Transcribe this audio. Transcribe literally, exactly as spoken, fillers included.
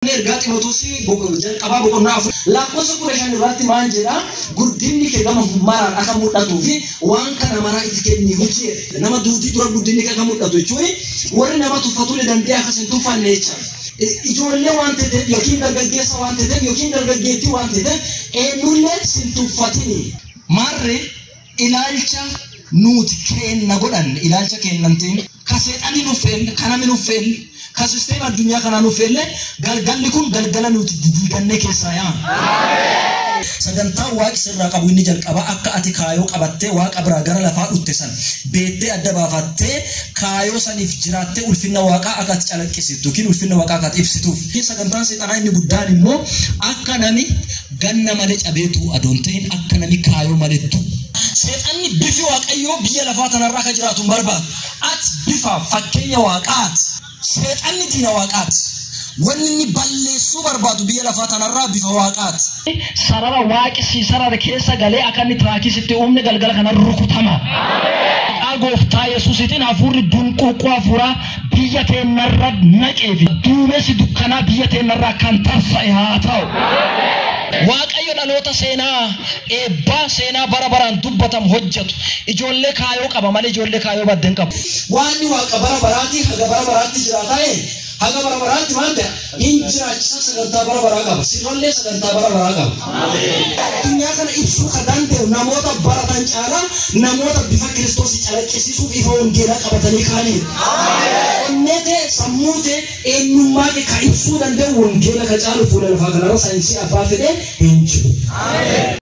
ergaa Ximootoosii jalqabaa boqonnaa lakkoofsa kudha shan irratti maal jedha guddinni kee gama maraan akka mul'atuu fi waan kana maraa itti kenni hojii nama duutii dura guddinni kee akka mul'atu jechuun warri nama tuffatuu ni danda'e akkas hin tuffanne jecha. Ijoollee waan ta'eef yookiin dargaggeessa waan ta'eef yookiin dargaggeettii waan ta'eef eenyullee sin tuffatini. Marre ilaalcha nuti kenna godhan ilaalcha kennantiin kaseedhani nuffeen kanami nuffeen kasisteema addunyaa kana nuffeelle galgalli kun galgala nuti didiganne keessaa yaa. Sagantaa waaqi sirraa qabu inni jalqaba akka ati kaayoo qabattee waaqa biraa gara lafaa dhutte san beettee adda baafattee kaayoo saniif jiraattee ulfinna waaqaa akka ati calaqqisiiftu yookiin ulfinna waaqaa akka ati ibsituuf. Sagantaan seexanaa inni guddaan immoo akka nami ganna malee cabeetu adoon ta'in akka nami kaayoo maleettu. Seexanni bifi waaqayyoo biyya lafaa tanarraa akka jiraatu barbaadu. Ati bifa fakkeenya waaqaati. Seexanni diina waaqaati. Wanni balleessuu barbaadu biyya lafaa tanarraa bifa waaqaati. Sarara waaqi si sarara keessa galee akka inni tiraakisitti uumne galgala kana rukutama. Gooftaa Yesuusitiin hafuurri dunquuquu hafuuraa biyya teenarra naqee fi duumessi dukkanaa biyya teenarraa kan tarsa'e haa ta'u. Waaqayyo dhaloota seenaa eebbaa seenaa bara baraan dubbatamu hojjetu ijoollee kaayoo qaba malee ijoollee kaayoo baddeen qabu. Waan waaqa bara baraatti haga bara baraatti jiraataa haga bara baraatti maal ta'e hin jiraachisa sagantaa bara baraa qaba sirrollee sagantaa bara baraa qaba. Addunyaa kana ibsuu kan danda'u namoota baratan caalaa namoota bifa Kiristoos calaqqisiisuuf ifa wangeelaa qabatanii kaaniidha. Onnete sammuute eenyummaa kee kan ibsuu danda'u wangeela ka caalu fuula lafaa kanarra saayinsii abbaa fedhee hin jiru.